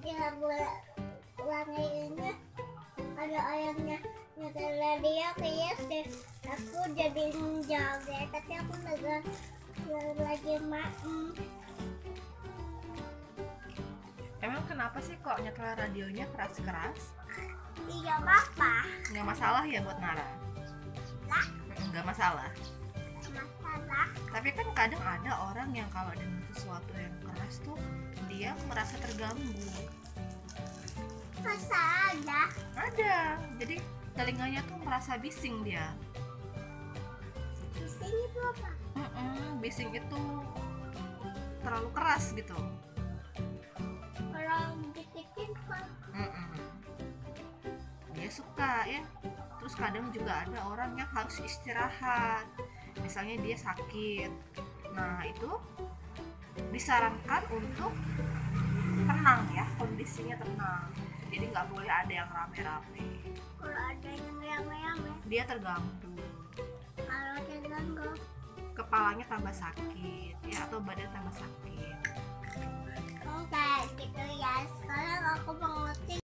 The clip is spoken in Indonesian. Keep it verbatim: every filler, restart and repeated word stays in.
ya boleh wanginya ada ayamnya nyetel radio kayak deh aku jadi joget tapi aku lagi lagi maem. Emang kenapa sih kok nyetel radionya keras-keras? Iya apa? Nggak masalah ya buat Nara? Lah, Nggak masalah. masalah. Tapi kan kadang ada orang yang kalau dengan sesuatu yang keras tuh dia merasa terganggu. Masa ada? Ada. Jadi telinganya tuh merasa bising dia. Di sini tuh apa? Mm-mm, bising itu terlalu keras gitu. Kalau dikitin kok Mm-mm. Dia suka ya. Terus kadang juga ada orang yang harus istirahat. Misalnya dia sakit. Nah itu disarankan untuk tenang ya, kondisinya tenang. Jadi nggak boleh ada yang rame-rame. kalau ada yang rame-rame Dia terganggu. kalau terganggu Kepalanya tambah sakit ya, atau badan tambah sakit. kayak gitu ya sekarang aku mau